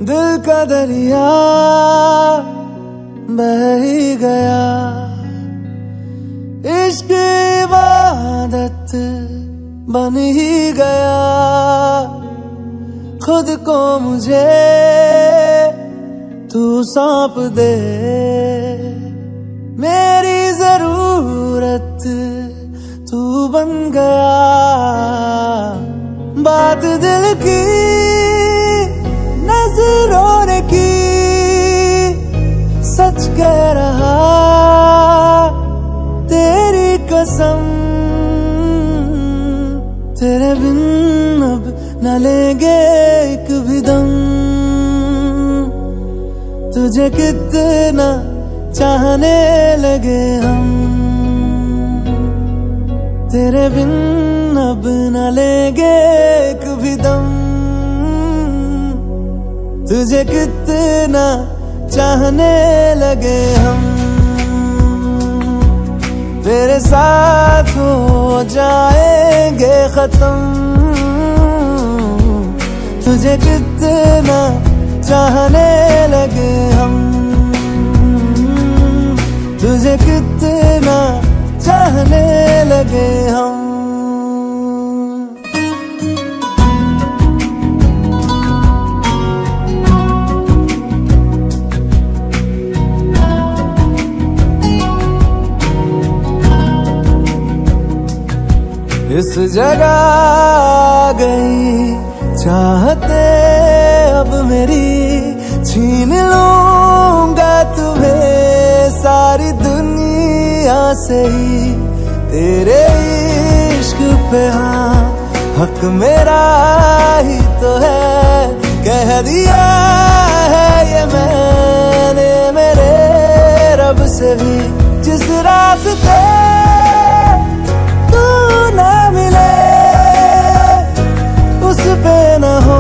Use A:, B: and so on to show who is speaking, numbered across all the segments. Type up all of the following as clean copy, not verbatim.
A: दिल का दरिया बह ही गया, इश्क इबादत बन ही गया। खुद को मुझे तू सौंप दे, मेरी जरूरत तू बन गया। बात दिल की नजरों ने की, सच कह रहा तेरी कसम। तेरे बिन अब न लेंगे एक भी दम, तुझे कितना चाहने लगे हम। तेरे बिन अब न लेंगे एक भी दम, तुझे कितना चाहने लगे हम। तेरे साथ हो जाएंगे खत्म, तुझे कितना चाहने लगे हम। तुझे कितना चाहने लगे हम। इस जगह गई चाहते अब मेरी, छीन लूंगा तुम्हें सारी दुनिया से ही। तेरे इश्क पे हाँ हक मेरा ही तो है, कह दिया है ये मैंने मेरे रब से भी। जिस रास्ते तू ना मिले उस पे न हो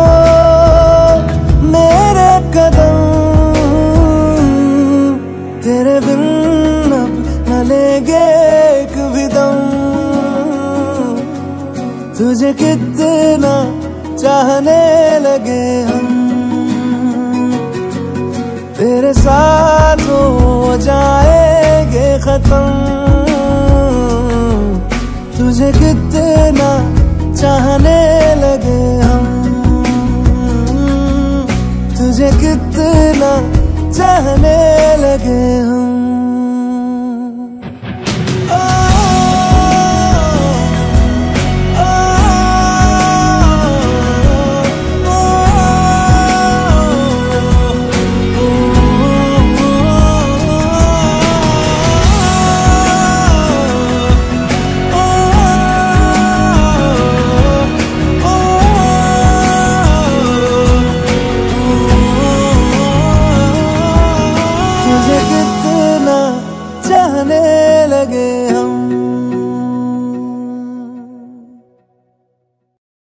A: मेरे कदम। तेरे बिन अब न लेंगे एक भी दम, तुझे कितना चाहने लगे हम। तेरे साथ हो जाएंगे खत्म, तुझे कितना चाहने लगे हम। तुझे कितना चाहने लगे हम।